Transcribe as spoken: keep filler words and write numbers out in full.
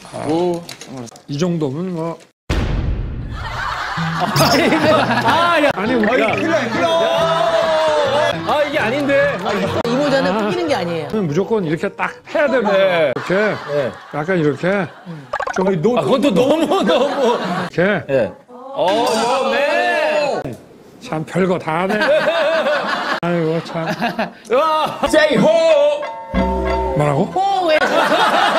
오. 이 정도면 뭐. 아, 야. 아니, 우리가. 아, 이게 아닌데. 이 모자는 꾸미는 게 아니에요. 무조건 이렇게 딱 해야 되네. 이렇게. 네. 약간 이렇게. 좀, 아, 그것도 너무, 너무. 이렇게. 예. 어, 네. 참 별거 다 하네. 아이고, 참. 와. 세이 호. 뭐라고? 호 왜?